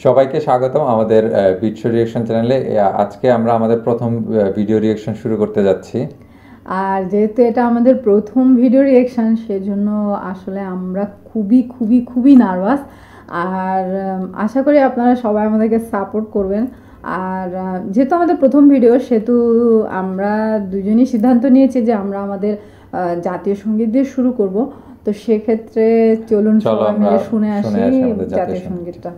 সবাইকে স্বাগতম আমাদের বিটশো রিয়েকশন চ্যানেলে। আজকে আমরা আমাদের প্রথম ভিডিও রিয়েকশন শুরু করতে যাচ্ছি। আর যেহেতু এটা আমাদের প্রথম ভিডিও রিয়েকশন, সেজন্য আসলে আমরা খুবই নার্ভাস। আর আশা করি আপনারা সবাই আমাদেরকে সাপোর্ট করবেন। আর যেহেতু আমাদের প্রথম ভিডিও, সেহেতু আমরা দুজনই সিদ্ধান্ত নিয়েছি যে আমরা আমাদের জাতীয় সঙ্গীত দিয়ে শুরু করব। তো সেক্ষেত্রে চলুন সবাই মিলে শুনে আসি জাতীয় সঙ্গীতটা।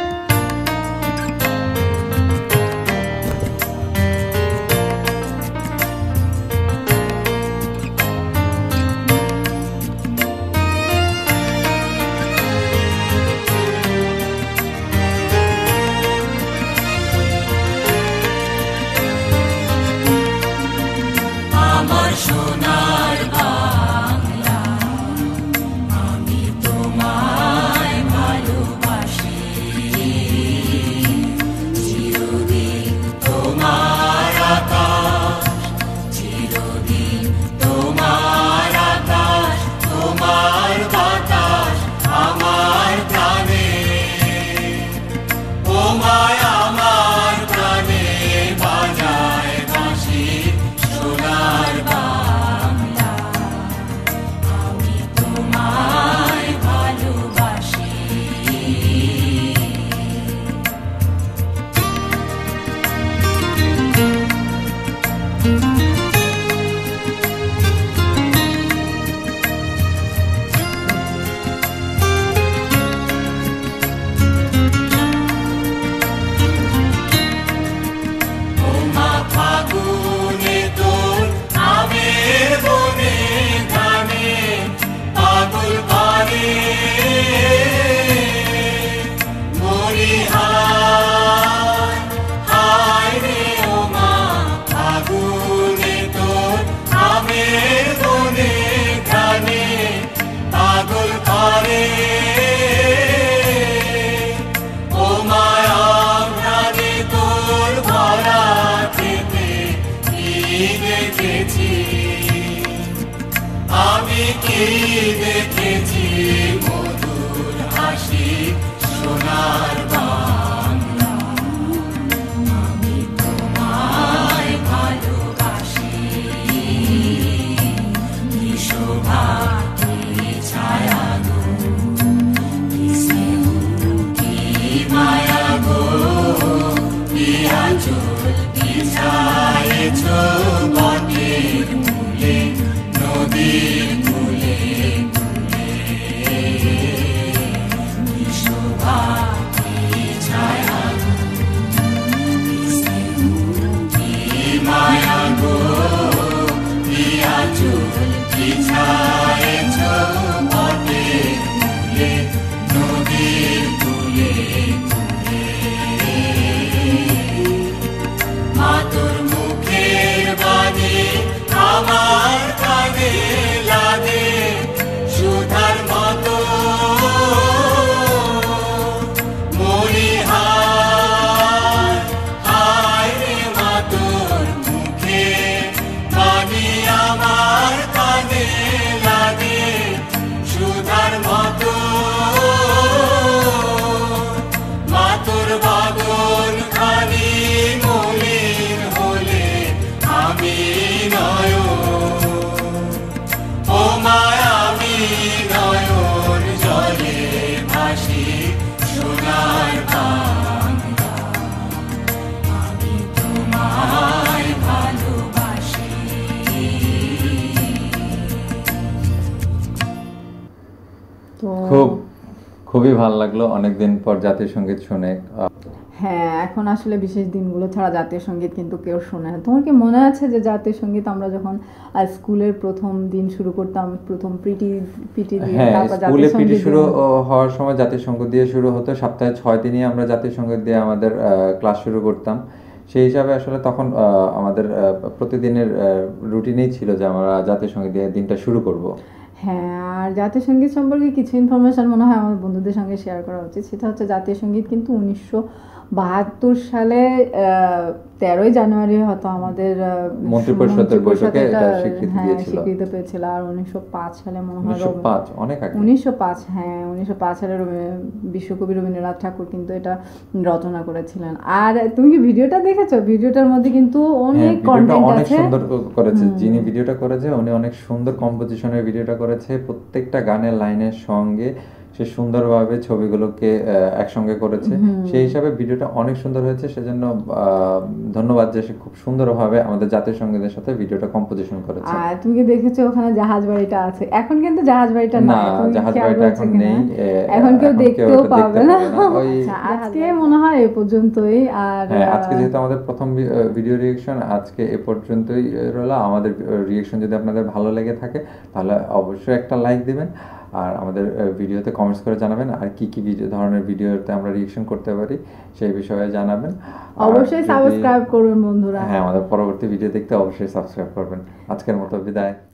দেখেছি মধুর হাসি সোনার বাংলা, আমি তোমায় ভালোবাসি। কি শোভা কি ছায়া গো, কি স্নেহ কি মায়া গো, কি আঁচল বিছায়েছ বটের মূলে নদীর খুবই ভালো লাগলো অনেকদিন পর জাতীয় সঙ্গীত শুনে। হ্যাঁ, এখন আসলে বিশেষ দিনগুলো ছাড়া জাতীয় সঙ্গীত কিন্তু কেউ শোনে না। তোমার কি মনে আছে যে জাতীয় সঙ্গীত আমরা যখন স্কুলের প্রথম দিন শুরু করতাম, প্রথম পিটি দিয়ে, তারপর স্কুলে পিটি শুরু হওয়ার সময় জাতীয় সঙ্গীত দিয়ে শুরু হতো। সপ্তাহে 6 দিনই আমরা জাতীয় সঙ্গীত দিয়ে আমাদের ক্লাস শুরু করতাম। সেই হিসাবে আসলে তখন আমাদের প্রতিদিনের রুটিনেই ছিল যে আমরা জাতীয় সঙ্গীত দিয়ে দিনটা শুরু করব। হ্যাঁ, আর জাতীয় সঙ্গীত সম্পর্কে কিছু ইনফরমেশন মনে হয় আমার বন্ধুদের সঙ্গে শেয়ার করা উচিত। সেটা হচ্ছে জাতীয় সঙ্গীত কিন্তু 72 সালে 13ই জানুয়ারি হয়তো আমাদের মন্ত্রিপরিষদের বৈঠকে এটা স্বীকৃতি হ্যাঁ দিয়েছিল। স্বীকৃতি পেয়েছিল। আর 1905 সালে মনে হয় 1905 অনেক আগে। 1905 হ্যাঁ 1905 সালে বিশ্বকবি রবীন্দ্রনাথ ঠাকুর কিন্তু এটা রচনা করেছিলেন। আর তুমি কি ভিডিওটা দেখেছো? ভিডিওটার মধ্যে কিন্তু অনেক ভিডিওটা কন্টেন্ট অনেক আছে। সুন্দর করেছে, যিনি ভিডিওটা করেছে উনি অনেক সুন্দর কম্পোজিশনের ভিডিওটা করেছে, প্রত্যেকটা গানের লাইনের সঙ্গে সে সুন্দরভাবে ছবিগুলোকে একসঙ্গে করেছে। সেই হিসাবে ভিডিওটা অনেক সুন্দর হয়েছে, সেজন্য ধন্যবাদ যে সে খুব সুন্দরভাবে আমাদের জাতীয় সঙ্গীতের সাথে ভিডিওটা কম্পোজিশন করেছে। আর তুমি কি দেখেছো ওখানে জাহাজ বাড়িটা আছে? এখন কিন্তু জাহাজ বাড়িটা না, নাই, তুমি জাহাজ খেয়াল বাড়িটা করেছো এখন কিনা? নেই, এখন কেউ এখন কেউ দেখতেও ওটা দেখতে পাবে না। পাবে না। ওই আচ্ছা, আজকে মনে হয় এ পর্যন্তই। আর হ্যাঁ, আজকে যেহেতু আমাদের প্রথম ভিডিও রিয়েকশন, আজকে এ পর্যন্তই রইলো। আমাদের রিয়েকশন যদি আপনাদের ভালো লেগে থাকে তাহলে অবশ্যই একটা লাইক দিবেন, আর আমাদের ভিডিওতে কমেন্টস করে জানাবেন আর কি কি ধরনের ভিডিওতে আমরা রিয়েকশন করতে পারি সেই বিষয়ে জানাবেন। আর অবশ্যই যদি- সাবস্ক্রাইব করুন বন্ধুরা। হ্যাঁ, আমাদের পরবর্তী ভিডিও দেখতে অবশ্যই সাবস্ক্রাইব করবেন। আজকের মতো বিদায়।